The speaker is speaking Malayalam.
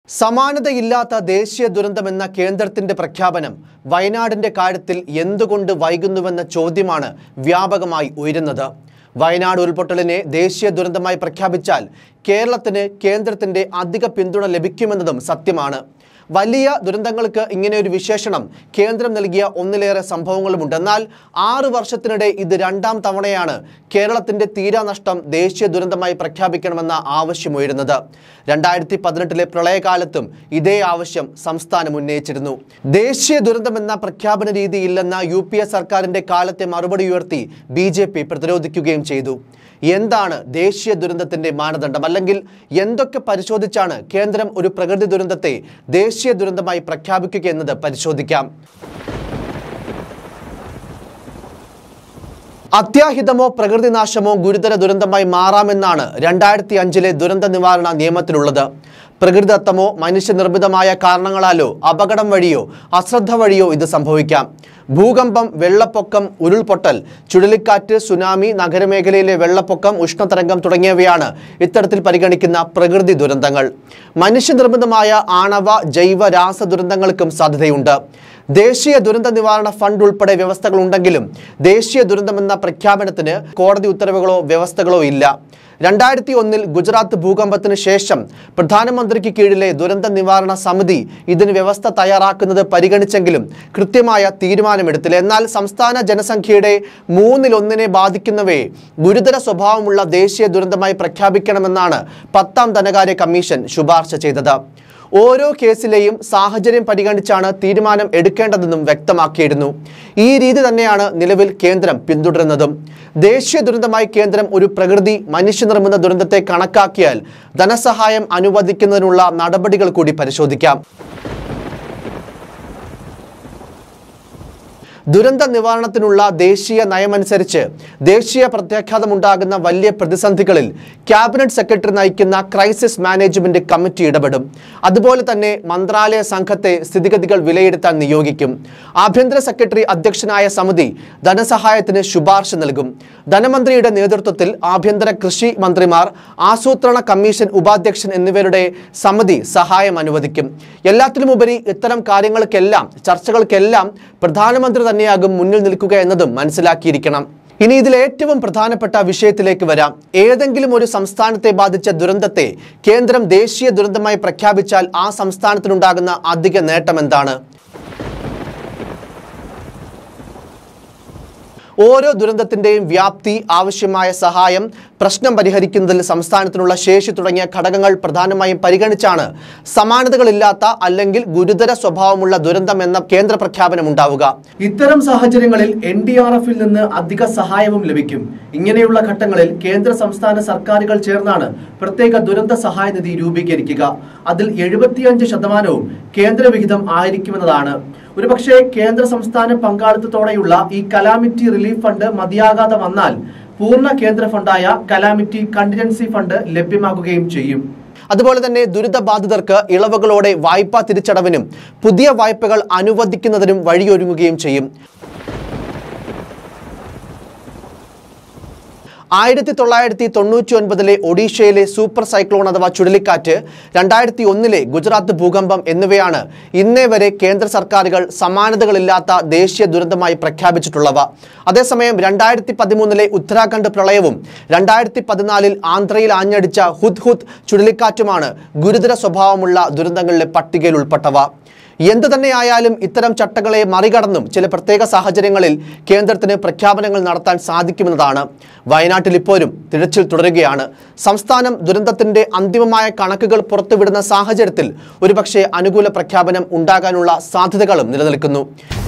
സമാനതയില്ലാത്ത ദേശീയ ദുരന്തമെന്ന കേന്ദ്രത്തിന്റെ പ്രഖ്യാപനം വയനാടിന്റെ കാര്യത്തിൽ എന്തുകൊണ്ട് വൈകുന്നുവെന്ന ചോദ്യമാണ് വ്യാപകമായി ഉയരുന്നത്. വയനാട് ഉരുൾപൊട്ടലിനെ ദേശീയ ദുരന്തമായി പ്രഖ്യാപിച്ചാൽ കേരളത്തിന് കേന്ദ്രത്തിന്റെ അധിക പിന്തുണ ലഭിക്കുമെന്നതും സത്യമാണ്. വലിയ ദുരന്തങ്ങൾക്ക് ഇങ്ങനെ ഒരു വിശേഷണം കേന്ദ്രം നൽകിയ ഒന്നിലേറെ സംഭവങ്ങളുമുണ്ട്. എന്നാൽ 6 വർഷത്തിനിടെ ഇത് രണ്ടാം തവണയാണ് കേരളത്തിന്റെ തീരാനഷ്ടം ദേശീയ ദുരന്തമായി പ്രഖ്യാപിക്കണമെന്ന ആവശ്യമുയരുന്നത്. 2018 പ്രളയകാലത്തും ഇതേ ആവശ്യം സംസ്ഥാനം ഉന്നയിച്ചിരുന്നു. ദേശീയ ദുരന്തമെന്ന പ്രഖ്യാപന രീതിയില്ലെന്ന UPA സർക്കാരിന്റെ കാലത്തെ മറുപടി ഉയർത്തി BJP പ്രതിരോധിക്കുകയും ചെയ്തു. എന്താണ് ദേശീയ ദുരന്തത്തിന്റെ മാനദണ്ഡം, അല്ലെങ്കിൽ എന്തൊക്കെ പരിശോധിച്ചാണ് കേന്ദ്രം ഒരു പ്രകൃതി ദുരന്തത്തെ ദേശീയ ദുരന്തമായി പ്രഖ്യാപിക്കുക എന്നത് പരിശോധിക്കാം. അത്യാഹിതമോ പ്രകൃതിനാശമോ ഗുരുതര ദുരന്തമായി മാറാമെന്നാണ് 2005 ദുരന്ത നിവാരണ നിയമത്തിലുള്ളത്. പ്രകൃതിദത്തമോ മനുഷ്യനിർമ്മിതമായ കാരണങ്ങളാലോ അപകടം വഴിയോ അശ്രദ്ധ വഴിയോ ഇത് സംഭവിക്കാം. ഭൂകമ്പം, വെള്ളപ്പൊക്കം, ഉരുൾപൊട്ടൽ, ചുഴലിക്കാറ്റ്, സുനാമി, നഗരമേഖലയിലെ വെള്ളപ്പൊക്കം, ഉഷ്ണതരംഗം തുടങ്ങിയവയാണ് ഇത്തരത്തിൽ പരിഗണിക്കുന്ന പ്രകൃതി ദുരന്തങ്ങൾ. മനുഷ്യനിർമ്മിതമായ ആണവ, ജൈവ, രാസ ദുരന്തങ്ങൾക്കും സാധ്യതയുണ്ട്. ദേശീയ ദുരന്ത നിവാരണ ഫണ്ട് ഉൾപ്പെടെ വ്യവസ്ഥകളുണ്ടെങ്കിലും ദേശീയ ദുരന്തമെന്ന പ്രഖ്യാപനത്തിന് കോടതി ഉത്തരവുകളോ വ്യവസ്ഥകളോ ഇല്ല. 2001 ഗുജറാത്ത് ഭൂകമ്പത്തിന് ശേഷം പ്രധാനമന്ത്രിക്ക് കീഴിലെ ദുരന്ത നിവാരണ സമിതി ഇതിന് വ്യവസ്ഥ തയ്യാറാക്കുന്നത് പരിഗണിച്ചെങ്കിലും കൃത്യമായ തീരുമാനമെടുത്തില്ല. എന്നാൽ സംസ്ഥാന ജനസംഖ്യയുടെ 1/3 ബാധിക്കുന്നവയെ ഗുരുതര സ്വഭാവമുള്ള ദേശീയ ദുരന്തമായി പ്രഖ്യാപിക്കണമെന്നാണ് 10ാം ധനകാര്യ കമ്മീഷൻ ശുപാർശ ചെയ്തത്. ഓരോ കേസിലെയും സാഹചര്യം പരിഗണിച്ചാണ് തീരുമാനം എടുക്കേണ്ടതെന്നും വ്യക്തമാക്കിയിരുന്നു. ഈ രീതി തന്നെയാണ് നിലവിൽ കേന്ദ്രം പിന്തുടരുന്നതും. ദേശീയ ദുരന്തമായി കേന്ദ്രം ഒരു പ്രകൃതി മനുഷ്യനിർമ്മിത ദുരന്തത്തെ കണക്കാക്കിയാൽ ധനസഹായം അനുവദിക്കുന്നതിനുള്ള നടപടികൾ കൂടി പരിശോധിക്കാം. ദുരന്ത നിവാരണത്തിനുള്ള ദേശീയ നയമനുസരിച്ച് ദേശീയ പ്രത്യാഘാതമുണ്ടാകുന്ന വലിയ പ്രതിസന്ധികളിൽ ക്യാബിനറ്റ് സെക്രട്ടറി നയിക്കുന്ന ക്രൈസിസ് മാനേജ്മെന്റ് കമ്മിറ്റി ഇടപെടും. അതുപോലെ തന്നെ മന്ത്രാലയ സംഘത്തെ സ്ഥിതിഗതികൾ വിലയിരുത്താൻ നിയോഗിക്കും. ആഭ്യന്തര സെക്രട്ടറി അധ്യക്ഷനായ സമിതി ധനസഹായത്തിന് ശുപാർശ നൽകും. ധനമന്ത്രിയുടെ നേതൃത്വത്തിൽ ആഭ്യന്തര കൃഷി മന്ത്രിമാർ, ആസൂത്രണ കമ്മീഷൻ ഉപാധ്യക്ഷൻ എന്നിവരുടെ സമിതി സഹായം അനുവദിക്കും. എല്ലാത്തിലുമുപരി ഇത്തരം കാര്യങ്ങൾക്കെല്ലാം ചർച്ചകൾക്കെല്ലാം പ്രധാനമന്ത്രി തന്നെയാകും മുന്നിൽ നിൽക്കുക എന്നതും മനസ്സിലാക്കിയിരിക്കണം. ഇനി ഇതിൽ ഏറ്റവും പ്രധാനപ്പെട്ട വിഷയത്തിലേക്ക് വരാം. ഏതെങ്കിലും ഒരു സംസ്ഥാനത്തെ ബാധിച്ച ദുരന്തത്തെ കേന്ദ്രം ദേശീയ ദുരന്തമായി പ്രഖ്യാപിച്ചാൽ ആ സംസ്ഥാനത്തിനുണ്ടാകുന്ന അധിക നേട്ടം എന്താണ്? ഓരോ ദുരന്തത്തിന്റെയും വ്യാപ്തി, ആവശ്യമായ സഹായം, പ്രശ്നം പരിഹരിക്കുന്നതിൽ സംസ്ഥാനത്തിനുള്ള ശേഷി തുടങ്ങിയ ഘടകങ്ങൾ പ്രധാനമായും പരിഗണിച്ചാണ് സമാനതകളില്ലാത്ത അല്ലെങ്കിൽ ഗുരുതര സ്വഭാവമുള്ള ദുരന്തം എന്ന കേന്ദ്ര പ്രഖ്യാപനം ഉണ്ടാവുക. ഇത്തരം സാഹചര്യങ്ങളിൽ NDRF-ൽ നിന്ന് അധിക സഹായവും ലഭിക്കും. ഇങ്ങനെയുള്ള ഘട്ടങ്ങളിൽ കേന്ദ്ര സംസ്ഥാന സർക്കാരുകൾ ചേർന്നാണ് പ്രത്യേക ദുരന്ത സഹായ നിധി രൂപീകരിക്കുക. അതിൽ 75% കേന്ദ്ര വിഹിതം ആയിരിക്കുമെന്നതാണ്. ഒരുപക്ഷെ കേന്ദ്ര സംസ്ഥാന പങ്കാളിത്തത്തോടെയുള്ള ഈ കലാമിറ്റി റിലീഫ് ഫണ്ട് മതിയാകാതെ വന്നാൽ പൂർണ്ണ കേന്ദ്ര ഫണ്ടായ കലാമിറ്റി കണ്ടിജൻസി ഫണ്ട് ലഭ്യമാകുകയും ചെയ്യും. അതുപോലെ തന്നെ ദുരിതബാധിതർക്ക് ഇളവുകളോടെ വായ്പാ തിരിച്ചടവിനും പുതിയ വായ്പകൾ അനുവദിക്കുന്നതിനും വഴിയൊരുങ്ങുകയും ചെയ്യും. 1999 ഒഡീഷയിലെ സൂപ്പർ സൈക്ലോൺ അഥവാ ചുഴലിക്കാറ്റ്, 2001 ഗുജറാത്ത് ഭൂകമ്പം എന്നിവയാണ് ഇന്നേ വരെ കേന്ദ്ര സർക്കാരുകൾ സമാനതകളില്ലാത്ത ദേശീയ ദുരന്തമായി പ്രഖ്യാപിച്ചിട്ടുള്ളവ. അതേസമയം 2013 ഉത്തരാഖണ്ഡ് പ്രളയവും 2014 ആന്ധ്രയിൽ ആഞ്ഞടിച്ച ഹുദ്ഹുദ് ചുഴലിക്കാറ്റുമാണ് ഗുരുതര സ്വഭാവമുള്ള ദുരന്തങ്ങളിലെ പട്ടികയിൽ ഉൾപ്പെട്ടവ. എന്തു തന്നെയായാലും ഇത്തരം ചട്ടങ്ങളെ മറികടന്നും ചില പ്രത്യേക സാഹചര്യങ്ങളിൽ കേന്ദ്രത്തിന് പ്രഖ്യാപനങ്ങൾ നടത്താൻ സാധിക്കുമെന്നതാണ്. വയനാട്ടിൽ ഇപ്പോഴും തിരച്ചിൽ തുടരുകയാണ്. സംസ്ഥാനം ദുരന്തത്തിന്റെ അന്തിമമായ കണക്കുകൾ പുറത്തുവിടുന്ന സാഹചര്യത്തിൽ ഒരുപക്ഷെ അനുകൂല പ്രഖ്യാപനം ഉണ്ടാകാനുള്ള സാധ്യതകളും നിലനിൽക്കുന്നു.